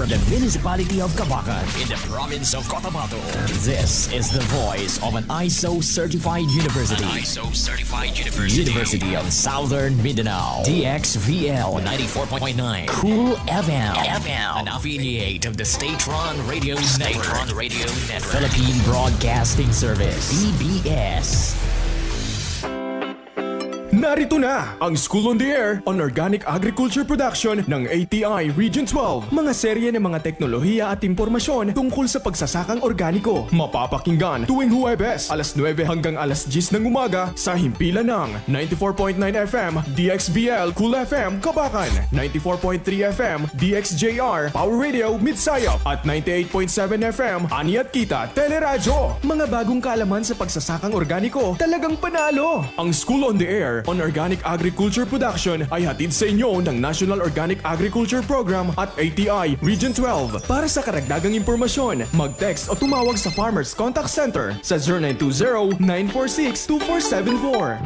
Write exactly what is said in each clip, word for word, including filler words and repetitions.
from the municipality of Cabacan in the province of Cotabato. This is the voice of an I S O certified university. An I S O certified university. University of Southern Mindanao. D X V L ninety-four point nine. Cool F M. F M. An affiliate of the State-run Radio Network. State-run Radio Network. Philippine Broadcasting Service. P B S. Narito na ang School on the Air on Organic Agriculture Production ng A T I Region twelve. Mga serye ng mga teknolohiya at impormasyon tungkol sa pagsasakang organiko. Mapapakinggan tuwing Huwebes, alas nuwebe hanggang alas diyes ng umaga sa himpilan ng ninety-four point nine F M D X B L Cool F M Cabacan, ninety-four point three F M D X J R Power Radio Midsayap at ninety-eight point seven F M Ani at Kita Teleradyo. Mga bagong kaalaman sa pagsasakang organiko, talagang panalo! Ang School on the Air on Organic Agriculture Production ay hatid sa inyo ng National Organic Agriculture Program at A T I Region twelve. Para sa karagdagang impormasyon, mag-text o tumawag sa Farmers Contact Center sa zero nine two zero, nine four six, two four seven four.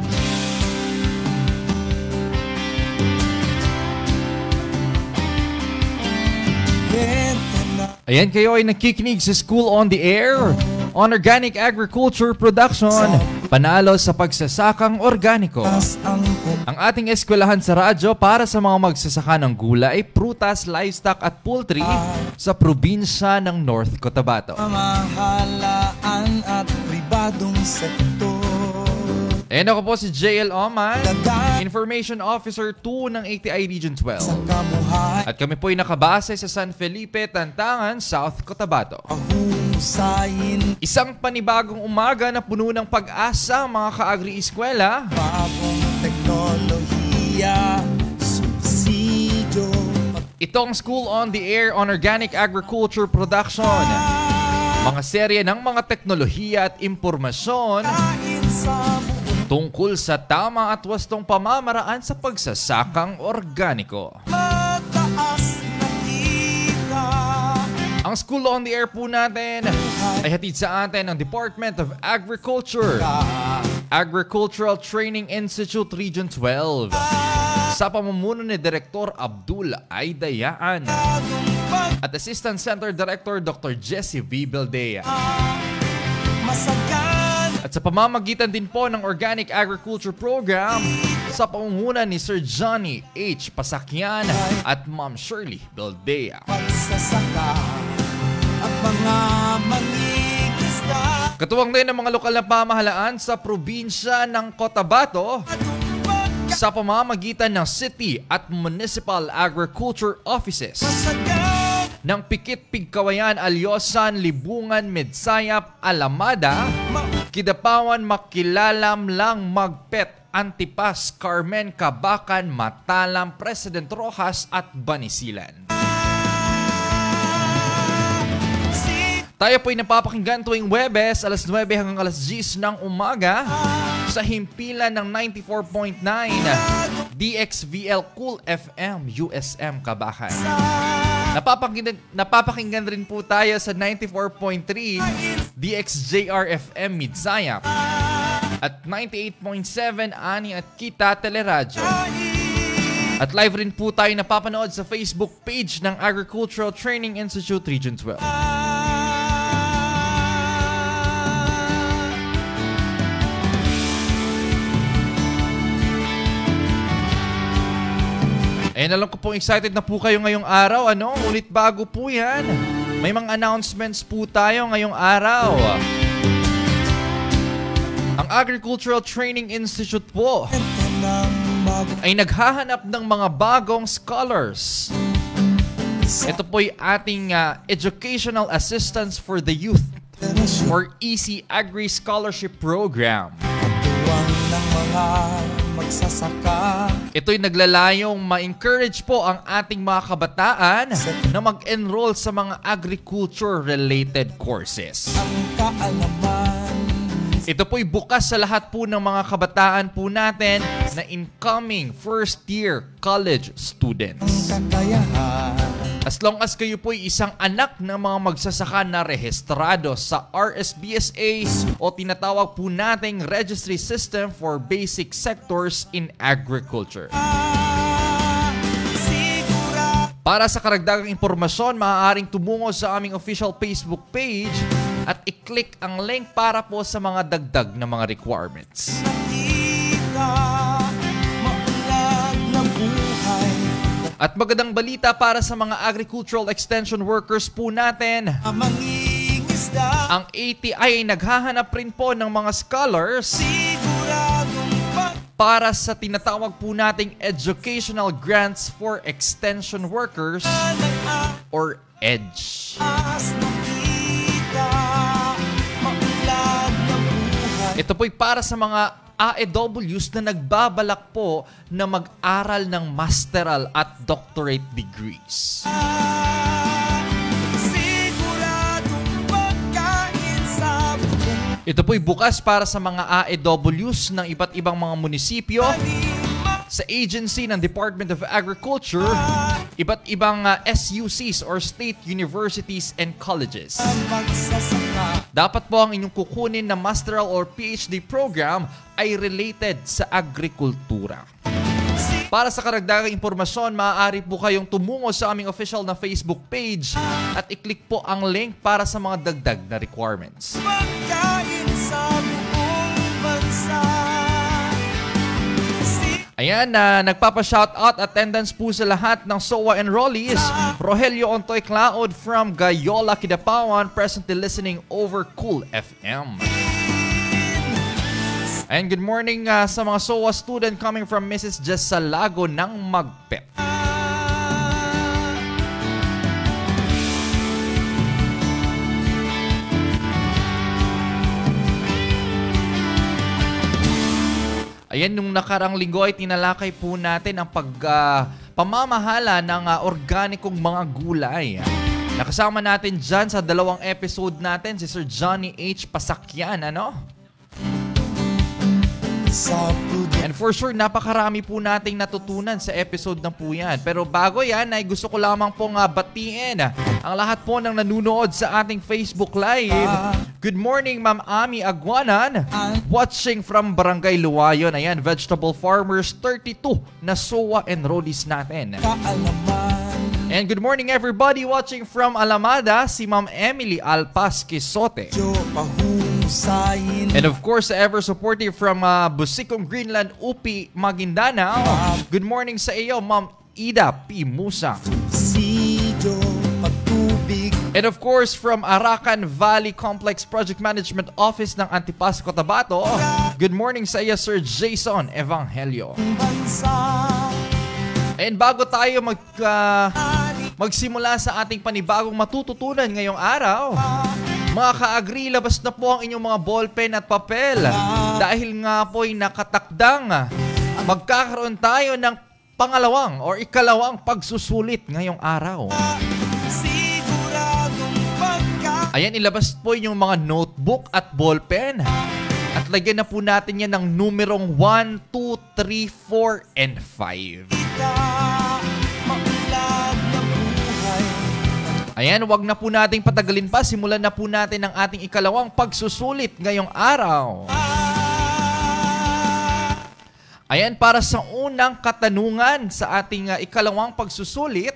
Ayan, kayo ay nakikinig sa School on the Air on Organic Agriculture Production. Panalo sa pagsasakang organiko. Ang ating eskwelahan sa radyo para sa mga magsasaka ng gulay, prutas, livestock at poultry sa probinsya ng North Cotabato. Pamahalaan at pribadong sektor. Ayan, ako po si J L Oman, Information Officer two ng A T I Region twelve. At kami po ay nakabase sa San Felipe, Tantangan, South Cotabato. Isang panibagong umaga na puno ng pag-asa, mga kaagri-eskwela. Bagong teknolohiya, subsidyo. Itong School on the Air on Organic Agriculture Production. Mga serye ng mga teknolohiya at impormasyon tungkol sa tama at wastong pamamaraan sa pagsasakang organiko. Ang School on the Air po natin ay hatid sa atin ng Department of Agriculture, Agricultural Training Institute Region twelve, sa pamumuno ni Direktor Abdul Aidayaan at Assistant Center Director Doctor Jessie V. Beldea. At sa pamamagitan din po ng Organic Agriculture Program sa pamumuno ni Sir Johnny H. Pasakyan at Ma'am Shirley Beldea. Katuwang din ng mga lokal na pamahalaan sa probinsya ng Cotabato sa pamamagitan ng City at Municipal Agriculture Offices ng Pikit, Pigkawayan, Alyosan, Libungan, Midsayap, Alamada, Kidapawan, Makilalam lang, Magpet, Antipas, Carmen, Cabacan, Matalam, President Rojas at Banisilan. Tayo po'y napapakinggan tuwing Huwebes, alas nuwebe hanggang alas diyes ng umaga sa himpilan ng ninety-four point nine D X V L Cool F M U S M Cabacan. Napapakinggan, napapakinggan rin po tayo sa ninety-four point three D X J R F M Midsayap at ninety-eight point seven Ani at Kita Teleradyo. At live rin po tayo napapanood sa Facebook page ng Agricultural Training Institute Region twelve. Eh, alam ko pong excited na po kayo ngayong araw, ano? Ulit bago po yan. May mga announcements po tayo ngayong araw. Ang Agricultural Training Institute po ay naghahanap ng mga bagong scholars. Ito po ay ating uh, Educational Assistance for the Youth or E C Agri Scholarship Program. Ng mga magsasaka. Ito'y naglalayong ma-encourage po ang ating mga kabataan na mag-enroll sa mga agriculture-related courses. Ang kaalaman. Ito po'y bukas sa lahat po ng mga kabataan po natin na incoming first-year college students. Ang kakayahan. As long as kayo po'y isang anak ng mga magsasaka na rehistrado sa R S B S A o tinatawag po nating Registry System for Basic Sectors in Agriculture. Para sa karagdagang impormasyon, maaaring tumungo sa aming official Facebook page at i-click ang link para po sa mga dagdag na mga requirements. Nakita, maulag na buhay. At magandang balita para sa mga agricultural extension workers po natin. Amanging isda, Ang A T I ay naghahanap rin po ng mga scholars siguradong pag para sa tinatawag po nating Educational Grants for Extension Workers or E D G. As nakita, maulag na buhay. Ito po'y para sa mga A E Ws na nagbabalak po na mag-aral ng masteral at doctorate degrees. Siguradong pagkain sa buong Ito po'y bukas para sa mga A E Ws ng iba't ibang mga munisipyo, sa agency ng Department of Agriculture, iba't ibang uh, S U Cs or state universities and colleges. magsasaka. Dapat po ang inyong kukunin na masteral or P H D program ay related sa agrikultura. Para sa karagdagang impormasyon, maaari po kayong tumungo sa aming official na Facebook page at i-click po ang link para sa mga dagdag na requirements. Pagkain sa buong bansa. Ayan, na nagpapa-shoutout attendance po sa lahat ng S O A enrollees. Rogelio Ontoy Cloud from Gayola, Kidapawan, presently listening over Cool F M. And good morning uh, sa mga S O A student coming from Missus Jesalago ng Magpet. Ayan, nung nakarang linggo ay tinalakay po natin ang pag, uh, pamamahala ng uh, organikong mga gulay. Nakasama natin dyan sa dalawang episode natin si Sir Johnny H. Pasakyan, ano? Sa pudo And for sure, napakarami po nating natutunan sa episode na po yan. Pero bago yan, ay gusto ko lamang pong uh, batiin ang lahat po ng nanunood sa ating Facebook Live. Good morning, Ma'am Ami Aguanan. Watching from Barangay Luwayon. Ayan, Vegetable Farmers thirty-two na S O A enrollees natin. kaalaman. And good morning everybody watching from Alamada, si Ma'am Emily Alpas Quisote. Medyo pahusayin. And of course, ever supportive from uh, Busikong Greenland, U P, Maguindanao. Good morning sa iyo, Ma'am Ida P. Musa. Sidyo, patubig. And of course, from Arakan Valley Complex Project Management Office ng Antipas, Cotabato. Good morning sa iyo, Sir Jason Evangelio. Bansa. And bago tayo mag, uh, magsimula sa ating panibagong matututunan ngayong araw, mga ka-agri, labas na po ang inyong mga ballpen at papel. Dahil nga po'y nakatakdang magkakaroon tayo ng pangalawang or ikalawang pagsusulit ngayong araw. Siguradong pagkain. Ayan, ilabas po yung mga notebook at ballpen. At lagyan na po natin yan ng numerong one, two, three, four, and five. Maulag na buhay. Ayan, wag na po nating patagalin pa. Simulan na po natin ang ating ikalawang pagsusulit ngayong araw. Ayan, para sa unang katanungan sa ating uh, ikalawang pagsusulit,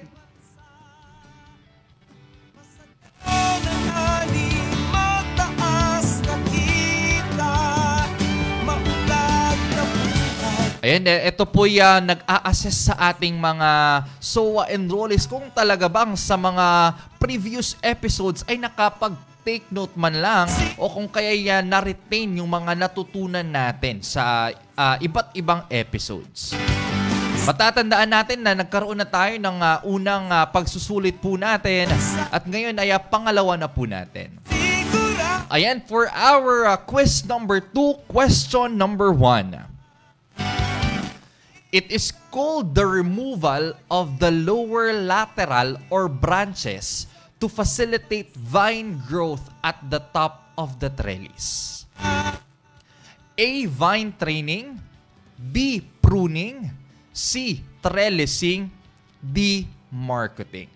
ayan, ito po yung nag-a-assess sa ating mga S O A enrollees kung talaga bang sa mga previous episodes ay nakapag-take note man lang o kung kaya yan na-retain yung mga natutunan natin sa uh, iba't ibang episodes. Matatandaan natin na nagkaroon na tayo ng uh, unang uh, pagsusulit po natin at ngayon ay uh, pangalawa na po natin. Ayan, for our uh, quiz number two, question number one. It is called the removal of the lower lateral or branches to facilitate vine growth at the top of the trellis. A. Vine training. B. Pruning. C. Trellising. D. Marketing.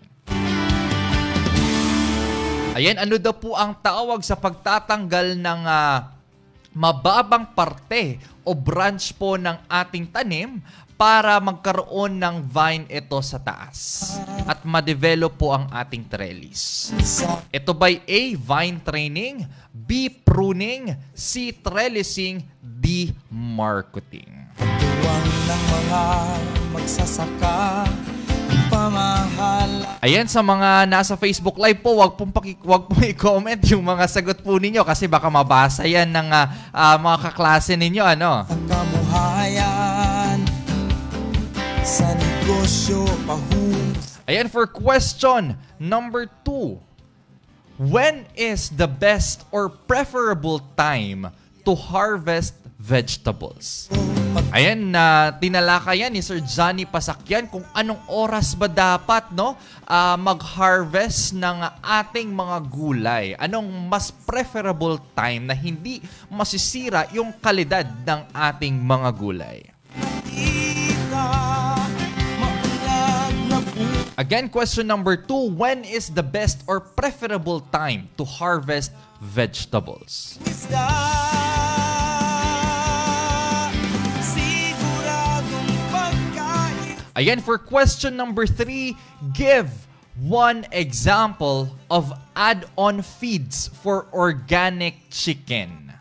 Ayan, ano daw po ang tawag sa pagtatanggal ng uh, mababang parte o branch po ng ating tanim para magkaroon ng vine ito sa taas at ma-develop po ang ating trellis. Ito ba'y A, vine training, B, pruning, C, trellising, D, marketing. Tuwang ng mga magsasaka, pamahala. Ayan, sa mga nasa Facebook Live po, wag pong, paki, wag pong i-comment yung mga sagot po ninyo kasi baka mabasa yan ng uh, uh, mga kaklase ninyo. Ano? Ang kamuhayan sa negosyo pahung. Ayan, for question number two. When is the best or preferable time to harvest vegetables? Ayan, na uh, tinalakayan ni Sir Johnny Pasakyan kung anong oras ba dapat no uh, mag-harvest ng ating mga gulay. Anong mas preferable time na hindi masisira yung kalidad ng ating mga gulay. Again, question number two, when is the best or preferable time to harvest vegetables? Again, for question number three, give one example of add-on feeds for organic chicken.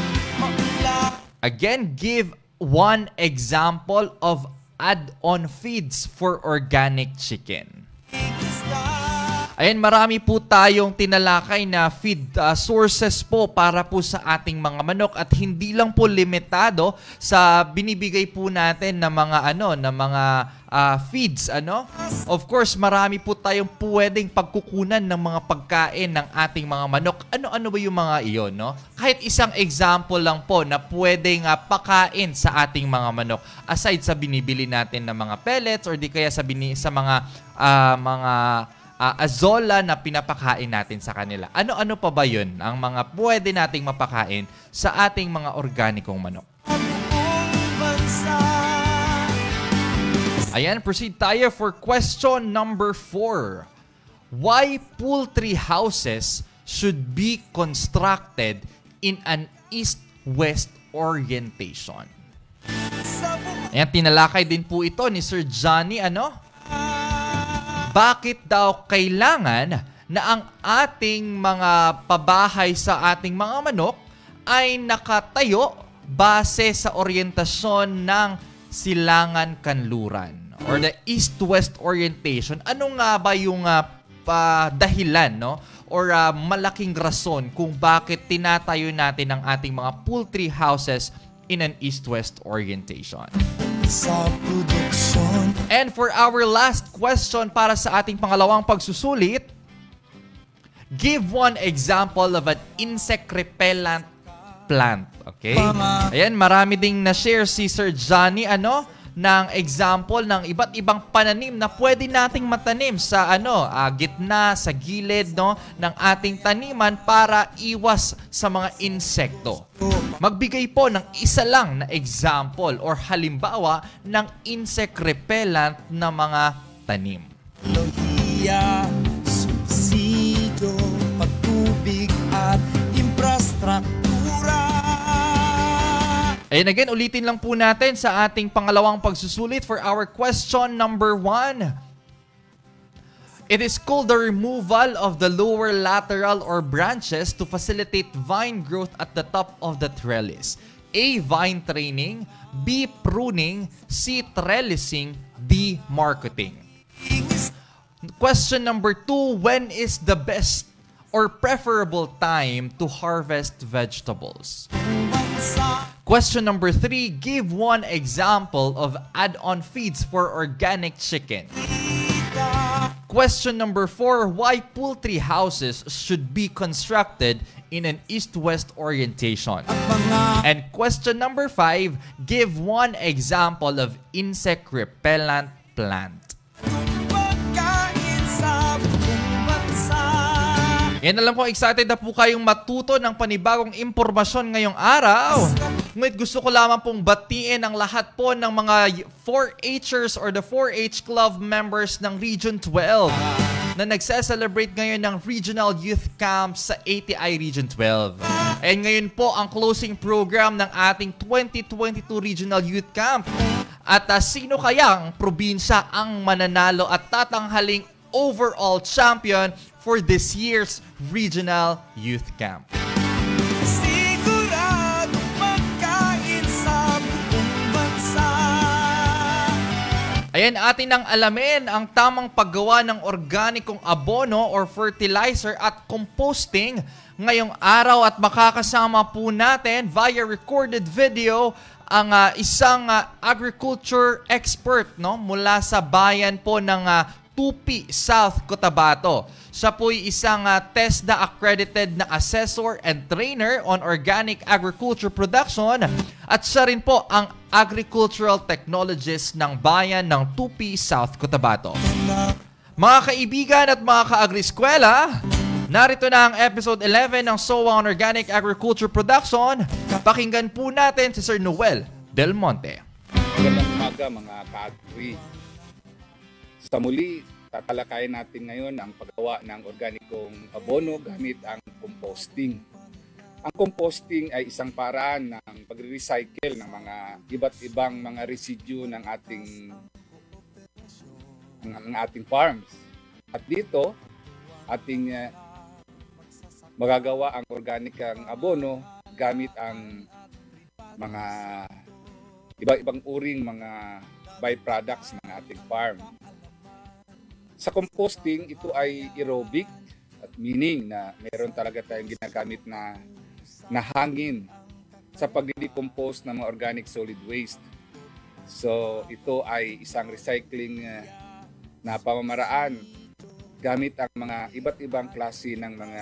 Again, give one example of add-on feeds for organic chicken. Ayan, marami po tayong tinalakay na feed uh, sources po para po sa ating mga manok at hindi lang po limitado sa binibigay po natin na mga ano, na mga uh, feeds, ano? Of course, marami po tayong pwedeng pagkukunan ng mga pagkain ng ating mga manok. Ano-ano ba yung mga iyon, no? Kahit isang example lang po na pwedeng uh, pakain sa ating mga manok aside sa binibili natin ng mga pellets or di kaya sa bini sa mga uh, mga Uh, azola na pinapakain natin sa kanila. Ano-ano pa ba yun ang mga pwede nating mapakain sa ating mga organikong manok? Ayan, proceed tayo for question number four. Why poultry houses should be constructed in an east-west orientation? Ayan, tinalakay din po ito ni Sir Johnny, ano? Bakit daw kailangan na ang ating mga pabahay sa ating mga manok ay nakatayo base sa orientasyon ng silangan kanluran or the east-west orientation? Ano nga ba yung uh, pa dahilan, no? Or uh, malaking rason kung bakit tinatayo natin ang ating mga poultry houses in an east-west orientation? Sa produksyon. And for our last question para sa ating pangalawang pagsusulit, give one example of an insect repellent plant. Okay? Ayan, marami ding na-share si Sir Johnny, ano, ng example ng iba't ibang pananim na pwede nating matanim sa ano, uh, gitna, sa gilid, no, ng ating taniman para iwas sa mga insekto. Magbigay po ng isa lang na example or halimbawa ng insect repellent na mga tanim. Lohiya, subsidio, patubig at infrastruktura. Ayun, again, ulitin lang po natin sa ating pangalawang pagsusulit for our question number one. It is called the removal of the lower lateral or branches to facilitate vine growth at the top of the trellis. A, vine training, B, pruning, C, trellising, D, marketing. Question number two, when is the best or preferable time to harvest vegetables? Question number three, give one example of add-on feeds for organic chicken. Question number four, why poultry houses should be constructed in an east-west orientation. And question number five, give one example of insect repellent plant. Yan na lang po, excited na po kayong matuto ng panibagong impormasyon ngayong araw. Ngunit gusto ko lamang pong batiin ang lahat po ng mga four H'ers or the four H Club members ng Region twelve na nagse-celebrate ngayon ng Regional Youth Camp sa A T I Region twelve. And ngayon po ang closing program ng ating twenty twenty-two Regional Youth Camp. At uh, sino kayang probinsya ang mananalo at tatanghaling overall champion for this year's Regional Youth Camp? Ayan, atin nang alamin ang tamang paggawa ng organikong abono or fertilizer at composting ngayong araw at makakasama po natin via recorded video ang uh, isang uh, agriculture expert no mula sa bayan po ng uh, Tupi, South Cotabato. Siya po'y isang uh, TESDA accredited na assessor and trainer on organic agriculture production at siya rin po ang agricultural technologist ng bayan ng Tupi, South Cotabato. Mga kaibigan at mga ka-agri-eskwela, narito na ang episode eleven ng S O A on Organic Agriculture Production. Pakinggan po natin si Sir Noel Del Monte. Magandang umaga mga ka-agri. Sa muli, tatalakayin natin ngayon ang paggawa ng organikong abono gamit ang composting. Ang composting ay isang paraan ng pagre-recycle ng mga iba't ibang mga residue ng ating ng, ng ating farms. At dito, ating uh, magagawa ang organikang abono gamit ang mga iba-ibang uring mga byproducts ng ating farm. Sa composting, ito ay aerobic at meaning na meron talaga tayong ginagamit na, na hangin sa pag-decompose ng mga organic solid waste. So ito ay isang recycling uh, na pamamaraan gamit ang mga iba't ibang klase ng mga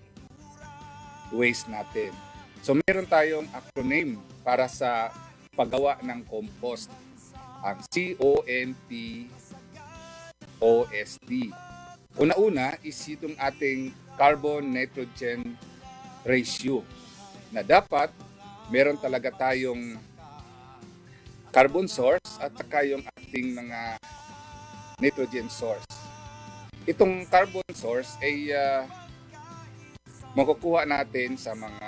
waste natin. So meron tayong acronym para sa paggawa ng compost, ang C O M P O S D. Una-una is itong ating carbon-nitrogen ratio na dapat meron talaga tayong carbon source at saka yung ating mga nitrogen source. Itong carbon source ay uh, makukuha natin sa mga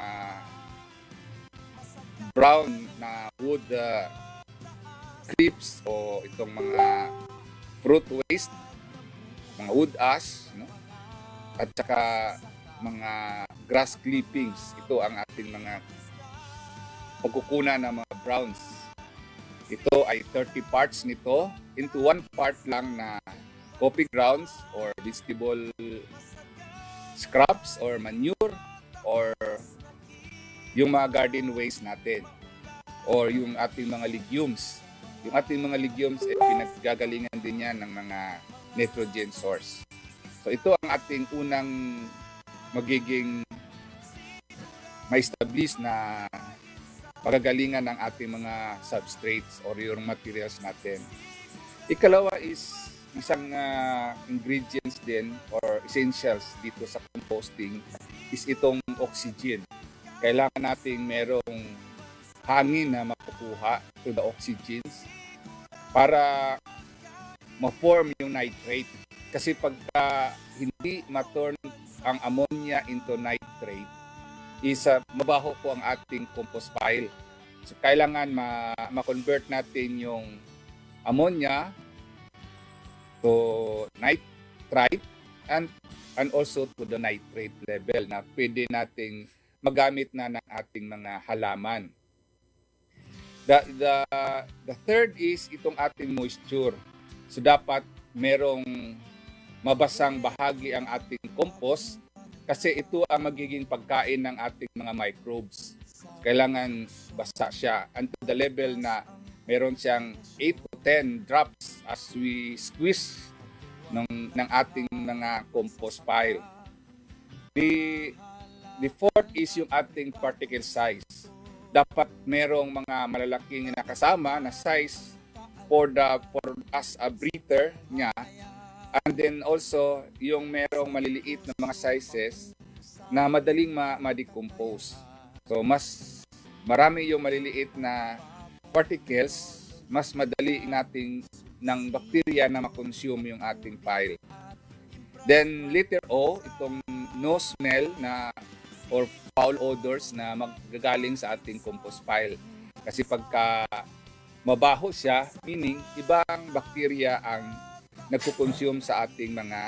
brown na wood uh, clips o itong mga fruit waste, mga wood ash, no? At saka mga grass clippings. Ito ang ating mga pagkukuna ng mga browns. Ito ay thirty parts nito into one part lang na coffee grounds or vegetable scraps or manure or yung mga garden waste natin or yung ating mga legumes. Yung ating mga legumes ay pinaggagalingan din yan ng mga nitrogen source. So ito ang ating unang magiging ma-establish na pagagalingan ng ating mga substrates or yung materials natin. Ikalawa is isang uh, ingredients din or essentials dito sa composting is itong oxygen. Kailangan nating merong hangin na makukuha to the oxygens para ma-form yung nitrate. Kasi pagka hindi ma-turn ang ammonia into nitrate, is uh, mabaho po ang ating compost pile. So kailangan ma- ma-convert natin yung ammonia to nitrite and and also to the nitrate level na pwede nating magamit na ng ating mga halaman. The, the, the third is itong ating moisture. So dapat merong mabasang bahagi ang ating compost kasi ito ang magiging pagkain ng ating mga microbes. Kailangan basa siya until the level na meron siyang eight to ten drops as we squeeze ng, ng ating mga compost pile. The, the fourth is yung ating particle size. Dapat merong mga malalaking nakasama na size for the for as a breather niya, and then also yung merong maliliit na mga sizes na madaling ma- ma-decompose. So mas marami yung maliliit na particles, mas madali nating ng bacteria na ma-consume yung ating pile. Then letter O, itong no smell na or foul odors na magagaling sa ating compost pile. Kasi pagka mabaho siya, meaning ibang bakterya ang nagko-consume sa ating mga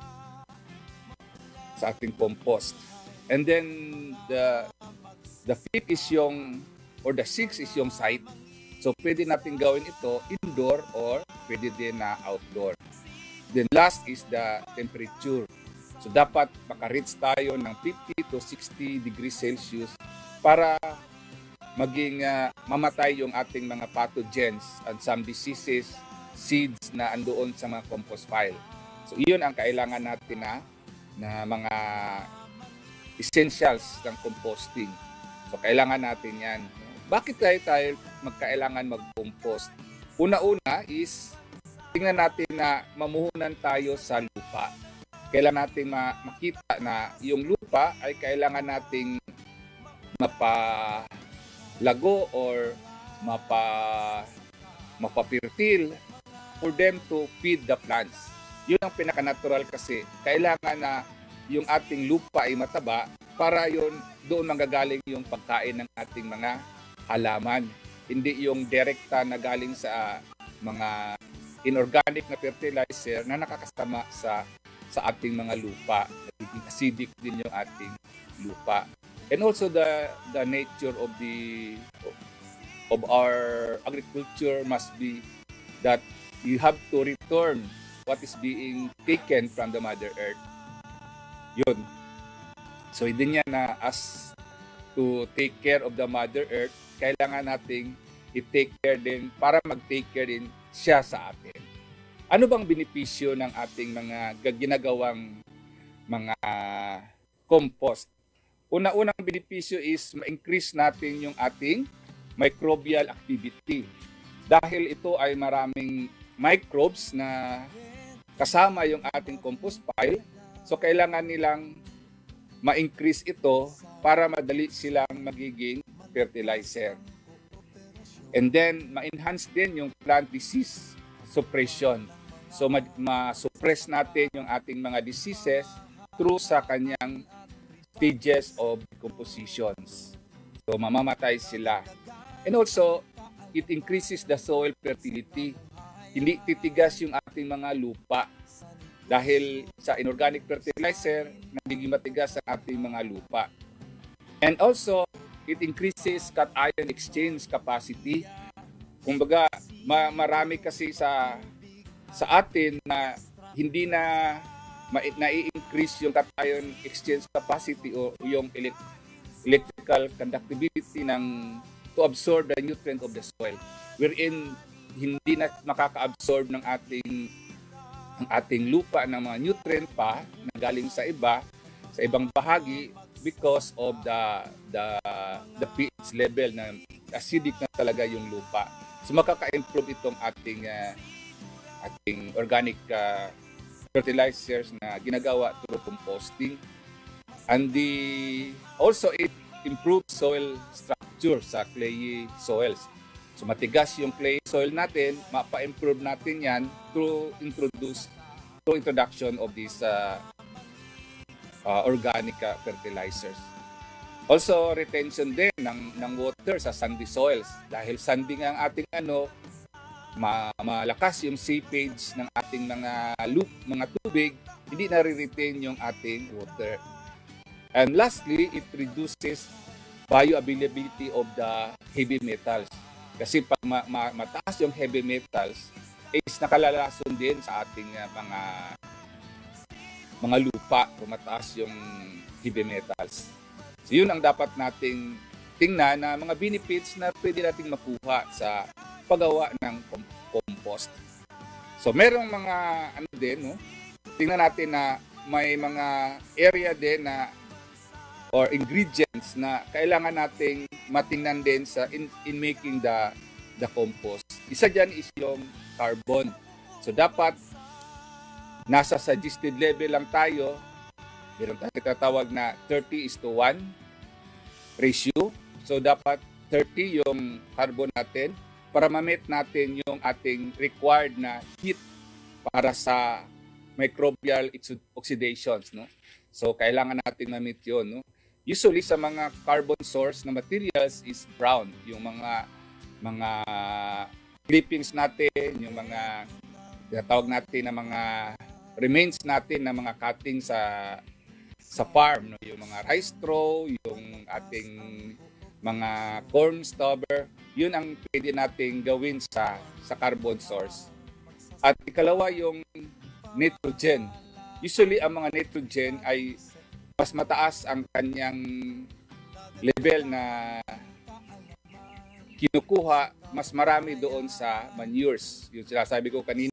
sa ating compost. And then the the fifth is yung or the sixth is yung site. So pwede natin gawin ito indoor or pwede din na outdoor. Then last is the temperature. So dapat maka-reach tayo ng fifty to sixty degrees Celsius para maging uh, mamatay yung ating mga pathogens and some diseases, seeds na andoon sa mga compost pile. So iyon ang kailangan natin na, na mga essentials ng composting. So kailangan natin yan. Bakit tayo tayo magkailangan mag-compost? Una-una is tingnan natin na mamuhunan tayo sa lupa. Kailangan natin makita na yung lupa ay kailangan nating mapalago or mapa mapapirtil for them to feed the plants. Yun ang pinaka-natural kasi kailangan na yung ating lupa ay mataba para yun doon manggagaling yung pagkain ng ating mga halaman. Hindi yung direkta na galing sa mga inorganic na fertilizer na nakakasama sa sa ating mga lupa. Nagiging acidic din yung ating lupa. And also the the nature of the of our agriculture must be that you have to return what is being taken from the Mother Earth. Yun. So hindi niya na as to take care of the Mother Earth, kailangan nating i-take care din para mag-take care din siya sa atin. Ano bang benepisyo ng ating mga ginagawang mga compost? Una-unang benepisyo is ma-increase natin yung ating microbial activity. Dahil ito ay maraming microbes na kasama yung ating compost pile, so kailangan nilang ma-increase ito para madali silang magiging fertilizer. And then, ma-enhance din yung plant disease suppression. So, ma-suppress natin yung ating mga diseases through sa kanyang stages of decompositions. So, mamamatay sila. And also, it increases the soil fertility. Hindi titigas yung ating mga lupa. Dahil sa inorganic fertilizer, nagiging matigas ang ating mga lupa. And also, it increases cation exchange capacity. Kumbaga, ma- marami kasi sa sa atin na hindi na ma- na-increase yung cation exchange capacity o yung elect- electrical conductivity ng to absorb the nutrient of the soil. Wherein hindi na makaka-absorb ng ating ng ating lupa ng mga nutrient pa na galing sa iba, sa ibang bahagi because of the the the pH level na acidic na talaga yung lupa. So makaka-improve itong ating uh, ating organic uh, fertilizers na ginagawa through composting. And the also it improves soil structure sa clayey soils. So matigas yung clay soil natin, mapa-improve natin yan through introduce through introduction of these uh, uh, organic uh, fertilizers. Also retention din ng ng water sa sandy soils dahil sandy nga ang ating ano ma malakas yung seepage ng ating mga loop, mga tubig, hindi na-retain yung ating water. And lastly, it reduces bioavailability of the heavy metals. Kasi pag ma- ma- mataas yung heavy metals, is nakalalason din sa ating uh, mga mga lupa kung mataas yung heavy metals. So yun ang dapat nating tingnan na mga benefits na pwede nating makuha sa paggawa ng compost. So merong mga ano din, no? Tingnan natin na may mga area din na or ingredients na kailangan nating matingnan din sa in, in making the the compost. Isa diyan is yung carbon. So dapat nasa suggested level lang tayo. Meron tayong tinatawag na thirty is to one ratio. So dapat thirty yung carbon natin para ma-meet natin yung ating required na heat para sa microbial oxidations, no? So kailangan natin ma-meet 'yon, no? Usually sa mga carbon source na materials is brown, yung mga mga clippings natin, yung mga tinatawag natin na mga remains natin na mga cutting sa sa farm, no? Yung mga rice straw, yung ating mga corn stubber, yun ang pwede nating gawin sa sa carbon source. At ikalawa yung nitrogen. Usually ang mga nitrogen ay mas mataas ang kanyang level na kinukuha, mas marami doon sa manures. Yung sinasabi ko kanina,